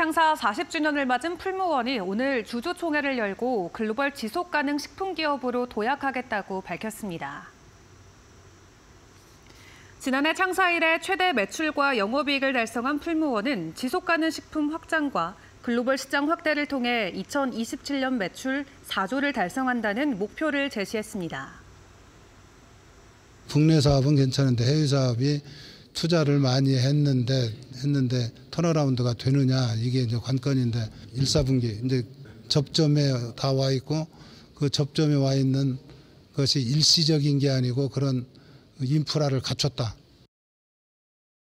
창사 40주년을 맞은 풀무원이 오늘 주주총회를 열고 글로벌 지속가능 식품기업으로 도약하겠다고 밝혔습니다. 지난해 창사 이래 최대 매출과 영업이익을 달성한 풀무원은 지속가능 식품 확장과 글로벌 시장 확대를 통해 2027년 매출 4조를 달성한다는 목표를 제시했습니다. 국내 사업은 괜찮은데 해외 사업이 투자를 많이 했는데 턴어라운드가 되느냐, 이게 이제 관건인데 1, 4분기 이제 접점에 다 와 있고, 그 접점에 와 있는 것이 일시적인 게 아니고 그런 인프라를 갖췄다.